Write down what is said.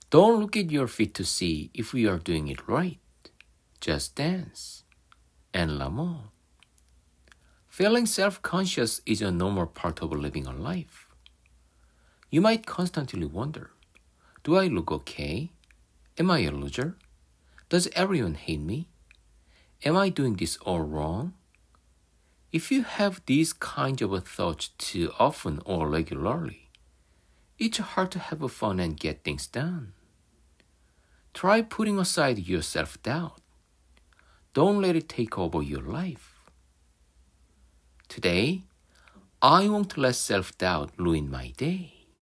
Don't look at your feet to see if you are doing it right. Just dance. And l'amour. Feeling self-conscious is a normal part of living a life. You might constantly wonder, do I look okay? Am I a loser? Does everyone hate me? Am I doing this all wrong? If you have these kinds of thoughts too often or regularly, it's hard to have fun and get things done. Try putting aside your self-doubt. Don't let it take over your life. Today, I won't let self-doubt ruin my day.